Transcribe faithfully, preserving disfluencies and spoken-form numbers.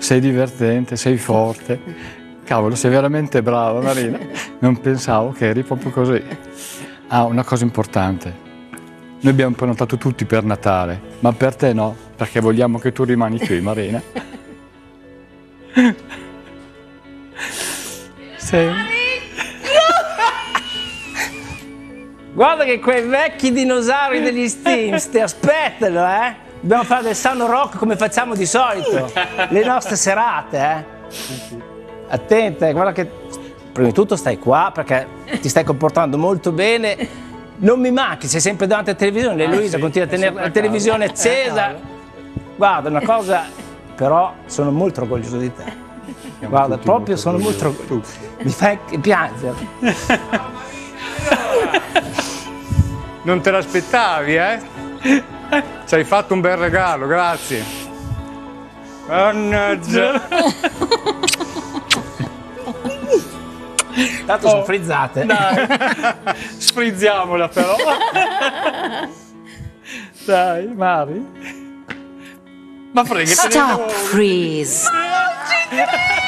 sei divertente, sei forte. Cavolo, sei veramente brava, Marina. Non pensavo che eri proprio così. Ah, una cosa importante. Noi abbiamo prenotato tutti per Natale, ma per te no, perché vogliamo che tu rimani qui, Marina. Sei... Guarda che quei vecchi dinosauri degli Steams ti aspettano, eh? Dobbiamo fare del Sano Rock come facciamo di solito, le nostre serate, eh? Attenta, guarda che prima di tutto stai qua perché ti stai comportando molto bene. Non mi manchi, sei sempre davanti alla televisione, Ah, Luisa sì, continua a tenere la televisione accesa. Guarda, una cosa, però sono molto orgoglioso di te. Siamo Guarda, tutti proprio molto sono molto orgogliosi, orgoglioso. Mi fai piangere. Non te l'aspettavi, eh? Ci hai fatto un bel regalo, grazie. Mannaggia. Tanto Oh, sono frizzate. Dai, sfrizziamola però. Dai, Mari. Ma frega, te ne Stop, freeze.